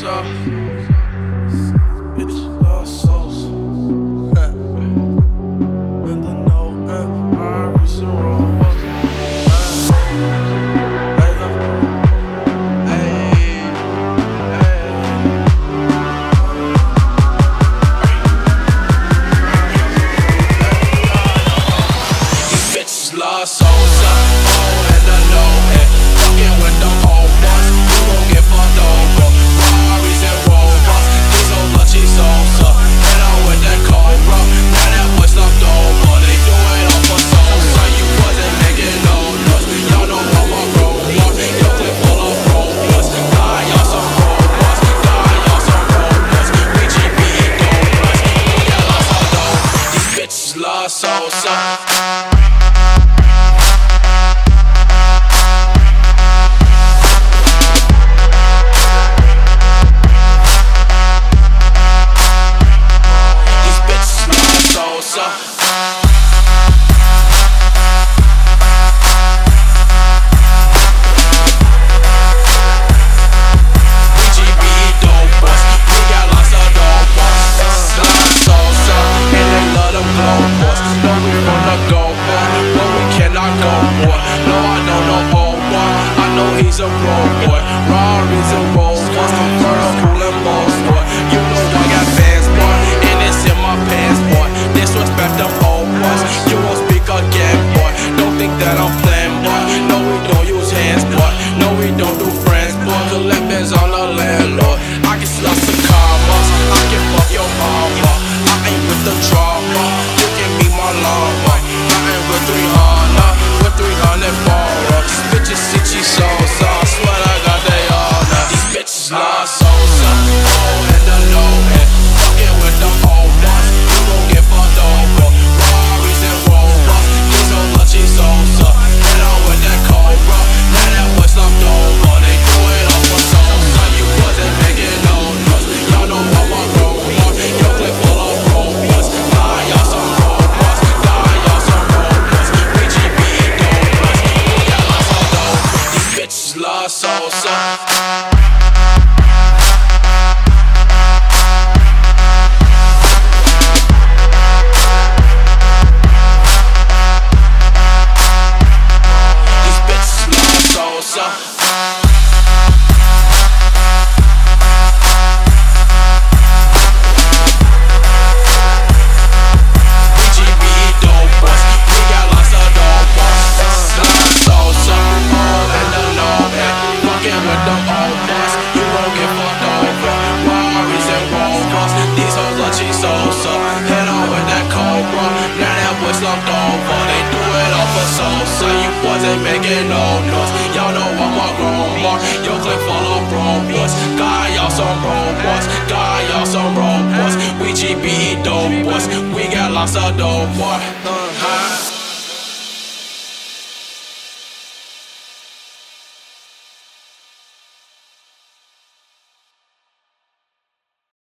Sosa. Bitch, love Sosa. And the note, my recent roll. Love Sosa, oh, and I know it. Fucking with the old ones, you gon' get fucked over. Ferraris and Rovers, these old lunchy Sosa. And I'm with that Cobra, now that boy slumped over. They do it all for Sosa, you wasn't making no noise. Y'all know how my road was, your clip full of robots. God, y'all some robots, God, y'all some robots. BGB dope plus, we got lots of dope. These bitches love Sosa. He's a road boy, Ferraris and Rovers, Ferrell cool and boss boy. You know I got fans boy, and it's in my pants boy. Disrespect them old boys, you won't speak again boy. Don't think that I'm playing boy. No, we don't use hands boy. No, we don't do friends boy. Collect bands on the landlord. I can slice some commas, I can fuck your mama. I ain't with the drama, you can meet my llama. I ain't with 300, with 300 bars. Bitches see cheese sauce. Love Sosa, oh, and I know it. Fucking with the old ones, you gon' get fucked over. Ferraris and Rovers, these old lunchy Sosa. And I'm with that Cobra, now that boy slumped over. They do it all for Sosa, you wasn't making no noise. Y'all know how my road was, your clip full of robots. God, y'all some robots, God, y'all some robots. BGB dope plus, we got lots of dope. These bitches love Sosa. Sosa, head on with that Cobra, now that boy slumped over. They do it all for Sosa, you wasn't making no noise. Y'all know I'm a grown boy, your clip full of robots. God, y'all some robots, God, y'all some robots. We GB dope boys, we got lots of dope boy.